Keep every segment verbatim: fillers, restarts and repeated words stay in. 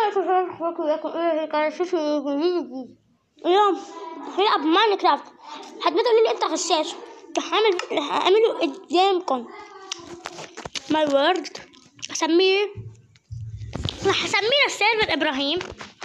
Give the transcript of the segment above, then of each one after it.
اليوم هنلعب ماينكرافت. حد ما تقولي لي انت غشاش هعمل هعمله قدامكم ماي وورد. هسميه راح اسميه السيرفر ابراهيم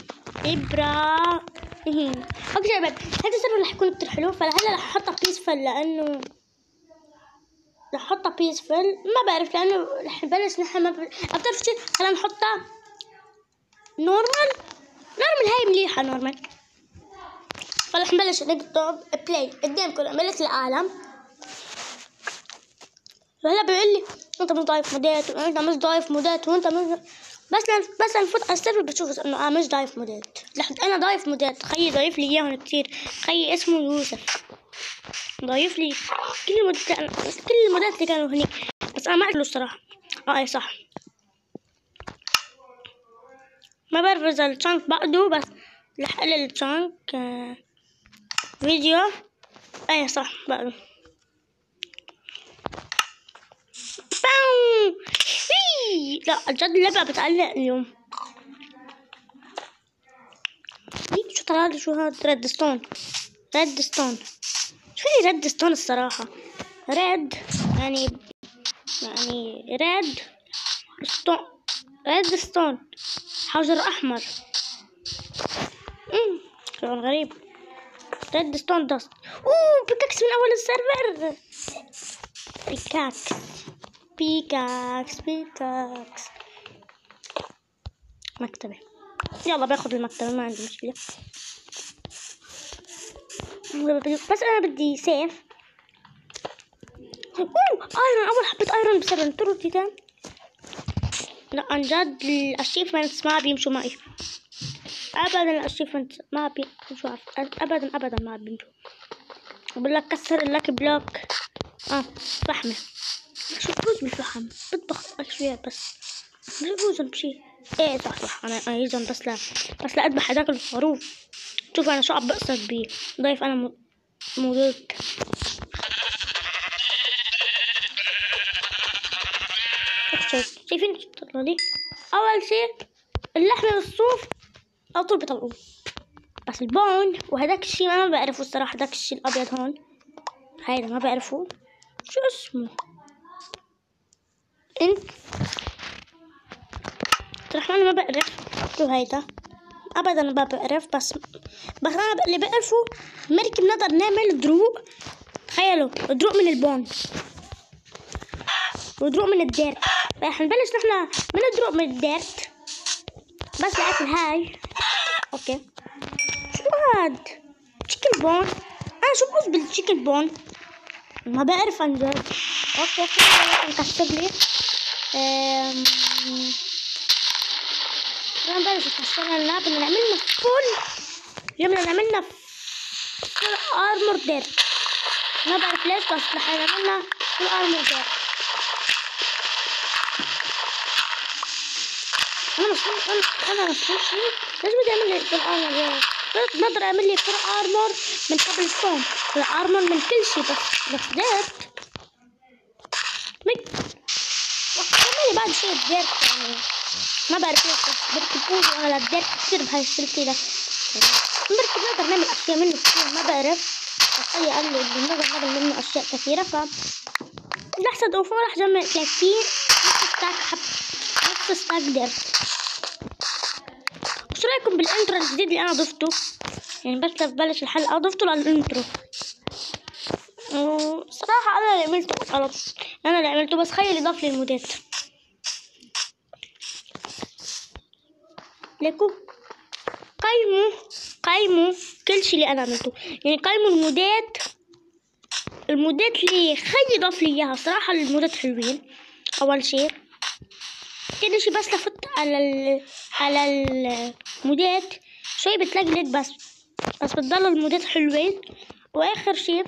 ابراهيم. اوكي يا شباب، هذا السيرفر راح يكون كتير حلو، فهلا راح احطه بيسفل لانه راح احطه بيسفل ما بعرف لانه راح نبلش نحن ما اكثر شيء. خلينا نحطه نورمال. نورمال هاي مليحه نورمال. فراح نبلش نكتب بلاي قدامكم عملت العالم. فهلا بيقول لي انت مش ضايف مودات وانت مش ضايف مودات وانت مش بس بس نفوت على السيرفر بتشوف انه انا مش ضايف مودات. لحد انا ضايف مودات. خيي ضايف لي اياهم كتير. خيي اسمه يوسف ضايف لي كل المودات كل المودات اللي كانوا هنيك، بس انا ما اعرف له الصراحه. اه اي صح، ما بعرف اذا الشانك بعده، بس رح اقلل الشانك آه فيديو. اي صح بعده. باو لا جد اللعبة بتعلق اليوم. شو طلع لي؟ شو هاد؟ ريد ستون. ريد ستون شو هي ريد ستون الصراحة؟ ريد يعني يعني ريد ستون. ريد ستون حجر أحمر. امم شعور غريب. ريد ستون داست. اوه بيكاكس من أول السيرفر. بيكاكس بيكاكس بيكاكس. مكتبة. يلا باخذ المكتبة ما عندي مشكلة. بس أنا بدي سيف. اوه ايرون. أول حبة ايرون بسبب ترو تيتان. لا عن جد الاشيفمنتس ما بيمشوا معي ابدا. الاشيفمنتس ما بيمشوا ابدا ابدا ما بيمشوا. بقول لك كسر اللاك بلوك. اه فحمة. شو بفوز بالفحم بطبخ اشويات بس بفوز بشي. ايه صح صح انا ايزن بس لا بس لا اذبح هذاك الخروف. شوف انا شو عم بقصد بيه. ضيف انا موجود. شايفين تطلع لي اول شيء اللحمه والصوف على طول بيطلعوا، بس البون وهداك الشيء ما بعرفه الصراحه. هداك الشيء الابيض هون هيدا ما بعرفه شو اسمه. انت صراحه انا ما بعرف شو هيدا ابدا ما بعرف. بس بس انا اللي بعرفه مركب نقدر نعمل دروق. تخيلوا دروق من البون ودروق من الديرت. راح نبلش نحن من الدروق من الديرت بس لأكل هاي. اوكي شو هاد؟ تشيكن بون. انا شو بقصد بالتشيكن بون؟ ما بعرف عن جد. اوكي خلينا نكسر لي. اممم بدنا نبلش نكسر لنا. بدنا نعملنا فول. اليوم بدنا نعملنا فول ارمور ديرت. ما بعرف ليش بس رح نعملنا فول ارمور ديرت. انا مش انا مش شيء. ليش بدي اعمل لي فول ارمور؟ بقدر اعمل لي فول ارمور من قبل ستون. فول ارمور من كل شيء بس بس ديرت مك كملي بعد شيء ديرت يعني ما بعرف ليش بس بركبوه على الديرت كثير بهاي السلسلة. بركب نقدر نعمل اشياء منه كثير ما بعرف. بس هي قال لي بنقدر نعمل منه اشياء كثيرة. ف لحسن اوفو راح جمع ثلاثين نص ستاك حب نص ستاك ديرت. شو رايكم بالانترو الجديد اللي انا ضفته؟ يعني بس ببلش الحلقه ضفته للانترو. صراحه انا اللي عملته غلط. انا اللي عملته بس خيي اللي ضاف لي المودات. ليكو قيموا قيموا كل شيء اللي انا عملته. يعني قيموا المودات المودات اللي خيي ضاف لي اياها. صراحه المودات حلوين. اول شيء كل شيء بس لفت على ال... على المودات شوي بتلقلق بس بس بتضل المودات حلوين. واخر شيء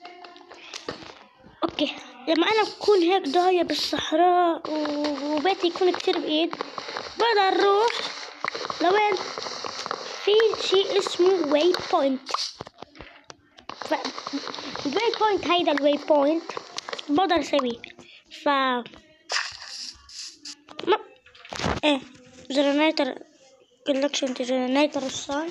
اوكي لما انا بكون هيك ضايع بالصحراء وبيتي يكون كتير بعيد بقدر اروح لوين في شيء اسمه واي بوينت. ف الواي بوينت هيدا الواي بوينت بقدر اسويه. ف ما ايه جنريتر كولكشن جنريتر الصاي.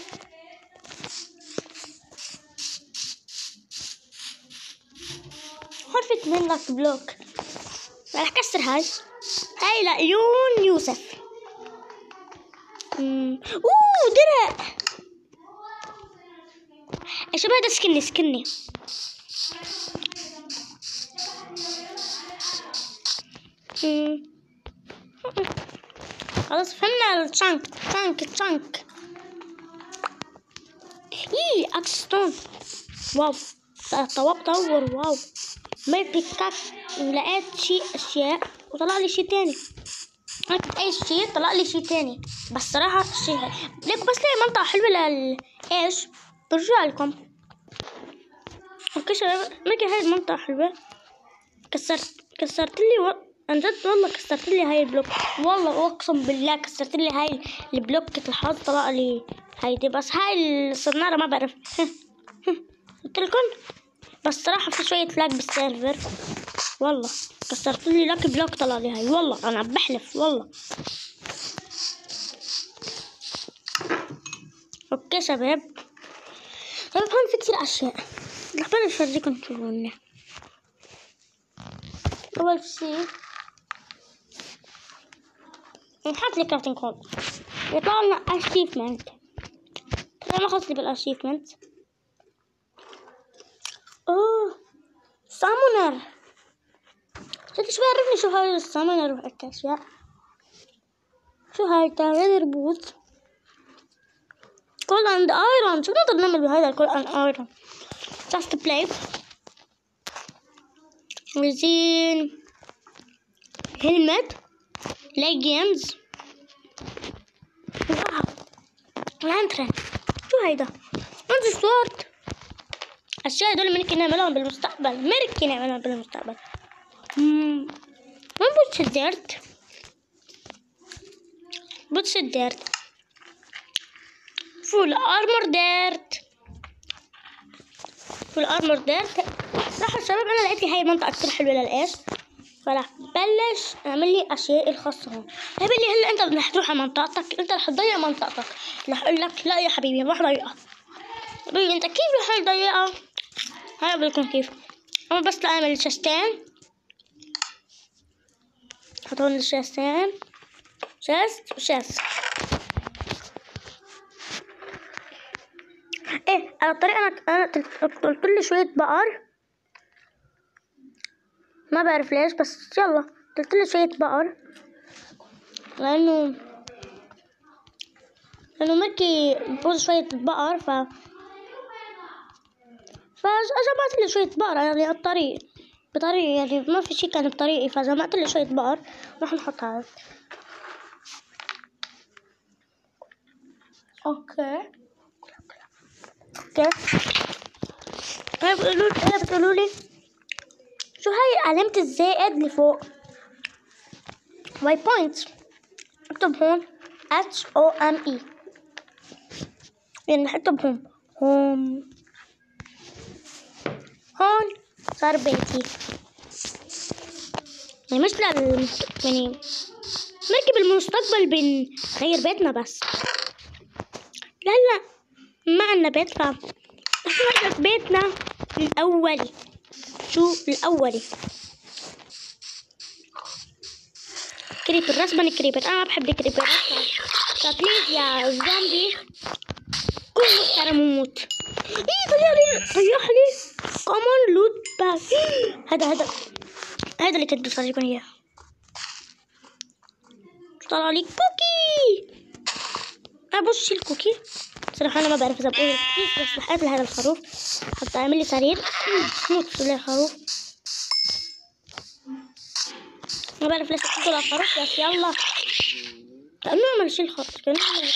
غرفة اثنين لاك بلوك. راح اكسر هاي. هاي لعيون يوسف. امم اوه درع. يا شباب هذا سكني سكني. امم خلاص فهمنا الشانك تشانك تشانك. ايه اكستون. واو طور طور واو. ميربي كاك لقيت شيء اشياء وطلع لي شيء تاني. عملت اي شيء طلع لي شيء تاني. بس صراحة الشيء ليك بس ليه منطقة حلوة لل ايش برجع لكم. اوكي شباب ميركي هاي المنطقة حلوة. كسرت كسرت لي و... عن جد والله كسرت لي هاي البلوك. والله اقسم بالله كسرت لي هاي البلوك الحظ طلع لي هايدي. بس هاي الصنارة ما بعرف. قلت لكم بس صراحة في شوية لاج بالسيرفر. والله كسرت لي لاك بلوك طلع لي هاي. والله انا بحلف والله. اوكي شباب شباب هون في كتير اشياء. رح بلش افرجيكم تشوفوني. اول شي نحط لي كارتين كود يطلع لنا اشيفمنت. انا ما خلص لي بالاشيفمنت. اوه سامونر. شفتي شوي عرفني شو هاي السامونر وهيك اشياء. شو هاي تايلر بوت كول اند ايرون. شو بنقدر نعمل بهذا الكول اند ايرون؟ جاست بلاي وزين هيلمت ليجيمز. واو لانترن. شو هيدا؟ عندي صوت. الاشياء هدول ممكن نعملهم بالمستقبل. ممكن نعملهم بالمستقبل. امم وين بوتش الديرت؟ بوتش الديرت فول ارمور ديرت. فول ارمور ديرت. صراحة الشباب انا لقيت لي هاي المنطقة كتير حلوة للايش. فراح بلش اعمل لي اشياء الخاصة هون. هي لي هلا انت رح تروح على منطقتك. انت رح تضيع منطقتك. رح اقول لك لا يا حبيبي ما رح ضيعها. حبيبي انت كيف رح تضيعها؟ هاي بقول لكم كيف. انا بس اعمل شاستين. حط هون الشاستين. شاست وشاست. ايه على الطريق انا انا قلت لي شوية بقر. ما بعرف ليش بس يلا قلت لي شوية بقر. لانه لانه مركي بوز شوية بقر ف فجمعت لي شوية بقر يعني على الطريق بطريقي يعني ما في شي كان بطريقي فجمعت لي شوية بقر. راح نحط هذا. اوكي اوكي هاي بتقولوا هاي بتقولوا لي شو هاي علامة الزائد اللي فوق واي بوينت. اكتب هون اتش او ام اي يعني اكتب هون هون هون صار بيتي. يعني مش لل يعني مركب المستقبل بنغير بيتنا بس. لا لا ما عنا بيت ف نحن بيتنا الأولي. شو الأولي كريبر. رسما كريبر انا ما بحب الكريبر. فبليز يا زومبي كل محترم وموت. ايه ضيع لي ضيع لي كمان لوت باك. هذا هذا هذا اللي كنت بفرجيكم اياه. طلع لي كوكي. انا بص شيل الكوكي. صراحة انا ما بعرف اذا بقول كيف بس رح اقتل هذا الخروف. حتى اعمل لي سرير موت لي الخروف. ما بعرف ليش اقتل الخروف بس يلا. كأنه عمل شي الخط كأنه عمل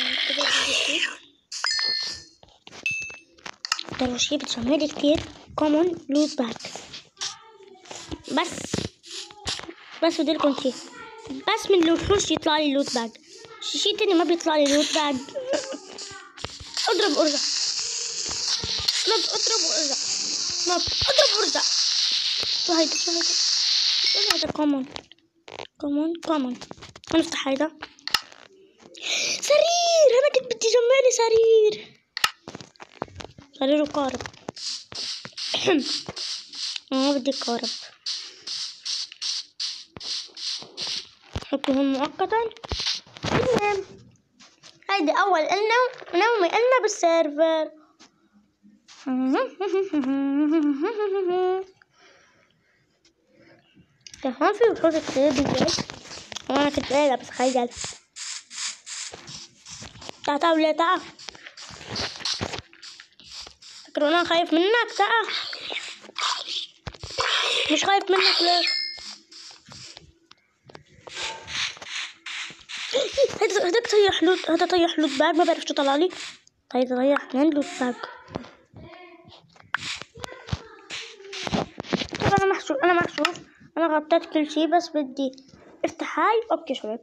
ترى شي بتسميلي كتير كومون لوت باك. بس بس بديلكم شي بس من الوحوش يطلع لي لوت باك. شي تاني ما بيطلع لي لوت باك. اضرب ارجع. نط اضرب وارجع. نط اضرب وارجع. شو هيدا شو هيدا شو هيدا كومون كومون كومون. نفتح هيدا سريع. بدي جمالي سرير سرير وقارب. ما بدي قارب. حطه هون مؤقتا. المهم هيدي أول إلنا نومي إلنا بالسيرفر. هون في وحوش كتير بالليل وأنا كنت قاعدة بتخيل. تعال تعال ولا تعال. فكروا أنا خايف منك؟ تعال. مش خايف منك ليش؟ هذا هذاك طيح لوت، هذا طيح لوت باج ما بعرف شو طلع لي. طيب طيح اثنين لوت باج. طب انا محشوف انا محشوف انا غطيت كل شيء بس بدي افتح هاي. اوكي شباب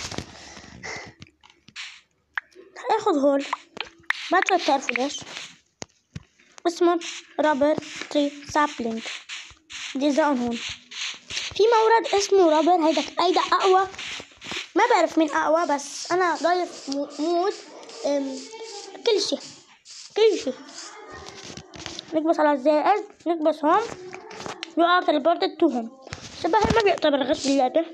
اخذ هول ما تعرفوا ليش اسمه رابر تري سابلينج. بدي ازرعهم هون. في مورد اسمه رابر هيدا هيدا اقوى. ما بعرف مين اقوى بس انا ضايف مود كل شيء كل شيء. نكبس على الزائد نكبس هون يقع تليبورت تو هون. شبه ما بيعتبر غش باللعبة.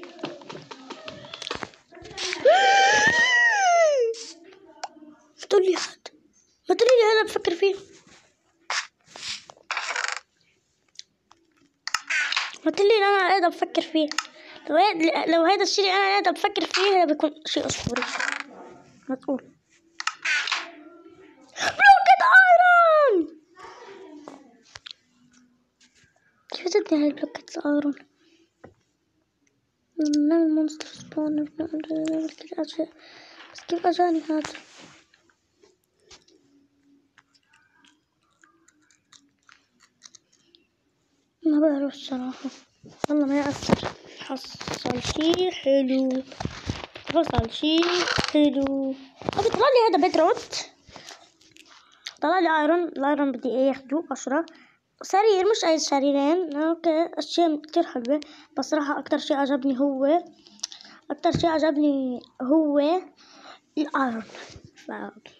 تقولي هاد ما تقولي هذا بفكر فيه. ما تقولي انا قاعدة بفكر فيه. لو لو هذا الشيء اللي انا قاعدة بفكر فيه هذا بيكون شيء اسطوري. ما تقول بلوكة ايرون. كيف تدني هاي بلوكة ايرون؟ نعمل مونستر سبون بس كيف اجاني هذا؟ ما بعرف الصراحة. والله ما يأثر. حصل شي حلو حصل شي حلو. اوكي طلع لي هذا بيدروت. طلع لي ايرون. الايرون بدي ايه ياخدوه عشرة. سرير مش اي سريرين. اوكي اشياء كتير حلوة بس صراحة اكتر شي عجبني هو اكتر شي عجبني هو الايرون. ف...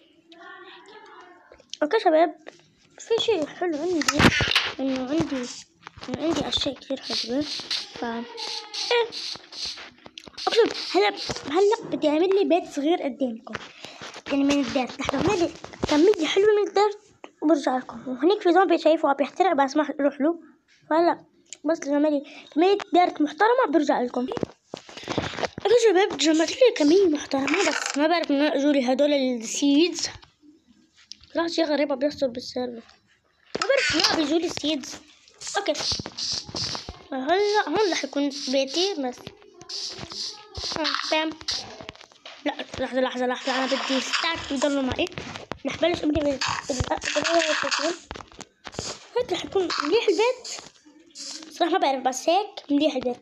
اوكي شباب في شي حلو عندي انه عندي إنه عندي اشياء كتير حلوة. ف ايه اقصد هلا هلا بدي اعمل لي بيت صغير قدامكم يعني من الدارت. لحظة اعمل لي كمية حلوة من الدارت وبرجع لكم. وهنيك في زومبي شايفه عم يحترق بس ما اروح له. فهلا بس اعمل لي كمية دارت محترمة برجع لكم. اوكي شباب جمعت لي كمية محترمة بس ما بعرف من اجوا لي هدول السيدز. راح شيء غريبة بيحصل بالسيرفر. ما بعرف ما بيجوا لي السيدز. اوكي هلا هون رح يكون بيتي بس تمام. لا لحظة لحظة لحظة أنا بدي ستاك يضلوا معي. رح بلش أبني بال بالأول. هيك رح يكون مليح البيت. صراحة ما بعرف بس هيك مليح البيت.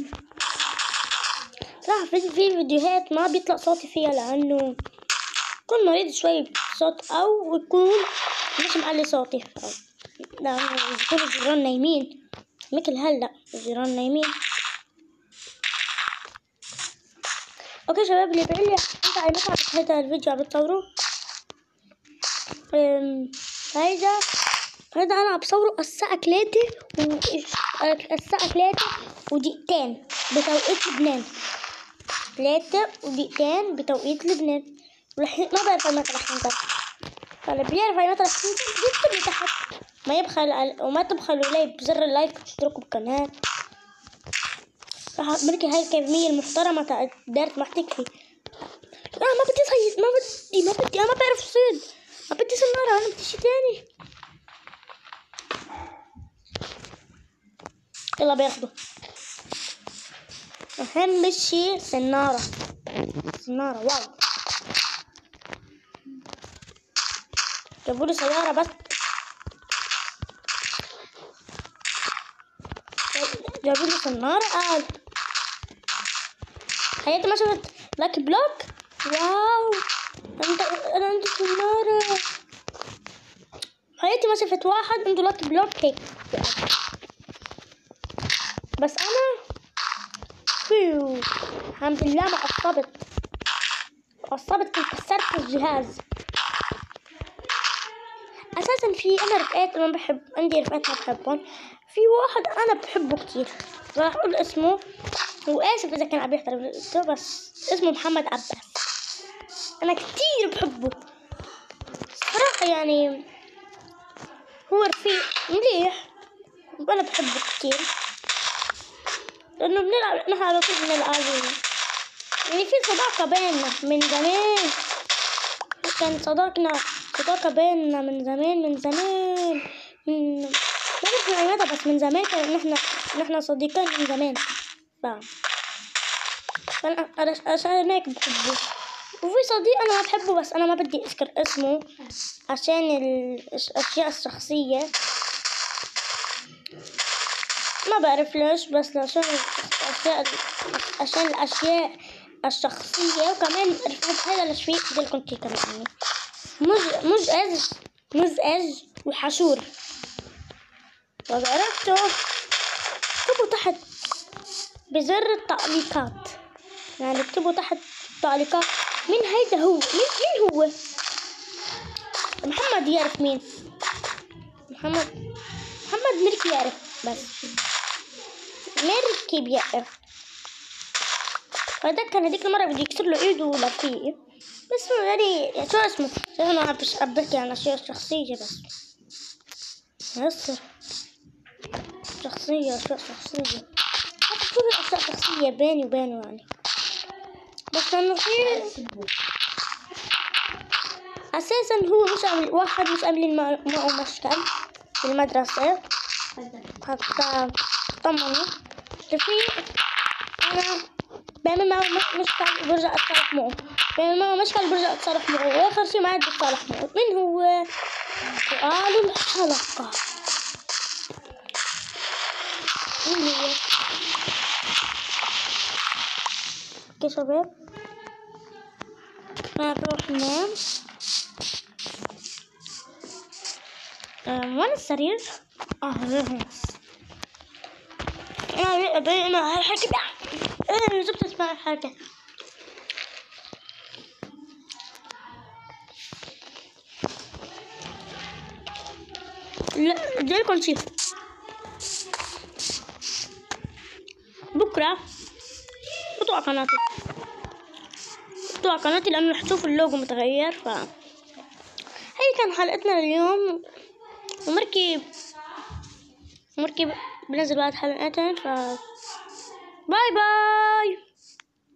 صراحة في فيديوهات ما بيطلع صوتي فيها لأنه كون مريض شوي بصوت أو يكون مش معلي صوتي. لا يكون الجيران نايمين مثل هلا الجيران نايمين. اوكي شباب اللي بيقول لي انت على متى هذا الفيديو عم بتصوره؟ هيدا هيدا انا عم بصوره الساعة ثلاثة و الساعة ثلاثة ودقيقتين بتوقيت لبنان. ثلاثة ودقيقتين بتوقيت لبنان. رح ما بعرف متى رح ينزل. فاللي بيعرف متى رح ينزل يكتب لي تحت. ما يبخل وما تبخلوا لي بزر اللايك وتشتركوا بالقناة. راح بركي هاي الكمية المحترمة تاع دارت ما تكفي. اه ما بدي صيد ما بدي ما بدي انا ما بعرف صيد. ما بدي سنارة انا بدي شي تاني. يلا بياخدوا. اهم شي سنارة سنارة واو. جابوا لي سيارة بس جابوا لي سنارة. قال حياتي ما شفت لاكي بلوك. واو انا عندي سنارة. حياتي ما شفت واحد عنده لاكي بلوك هيك. بس انا فيو الحمد لله ما قصبت. عصبت كسرت الجهاز. اساسا في انا رفقات انا بحب عندي رفقات ما بحبهم. في واحد انا بحبه كتير راح اقول اسمه، واسف اذا كان عم يحضر بس اسمه محمد عباس. انا كتير بحبه صراحة، يعني هو رفيق مليح وانا بحبه كتير لانه بنلعب نحن على طول بنلعب، يعني في صداقة بيننا من زمان. كان صداقنا صداقة بيننا من زمان من زمان من ما بعرف من متى، بس من زمان كان نحن نحن صديقين من زمان. ف فأنا عشان هيك بحبه. وفي صديق أنا ما بحبه بس أنا ما بدي أذكر اسمه عشان الأشياء الشخصية، ما بعرف ليش، بس عشان الأشياء عشان الأشياء الشخصية. وكمان رفعت هذا الشيء بدي لكم كي كمان مز مزعج مزعج وحشور. وإذا عرفتوا اكتبوا تحت بزر التعليقات، يعني اكتبوا تحت التعليقات مين هيدا هو، مين مين هو. محمد يعرف مين محمد محمد مركي يعرف، بس مركي بيعرف. هذا كان هذيك المرة بدي يكسر له ايده ولا فيه، بس يعني شو اسمه انا ما بحبش ابكي عن اشياء شخصية، بس يصير شخصية اشياء شخصية حتى كل الاشياء شخصية بيني وبينه، يعني بس انه في اساسا هو مش عامل واحد مش عاملين معه مشكل في المدرسة حتى طمني في انا بعمل معه مشكل برجع اتصالح معه، بعمل معه مشكل برجع اتصالح معه، واخر شي ما عاد بتصالح معه. من هو سؤال الحلقة؟ مين هو؟ اوكي شباب انا بروح ننام. وين السرير؟ اه انا انا انا هالحكي انا جبت اسمع الحاجة. لا بدي لكم شي بكرة اطلع قناتي اطلع قناتي لانه رح تشوف اللوجو متغير. ف هي كان حلقتنا اليوم، ومركي مركي بنزل بعد حلقتين. ف باي باي.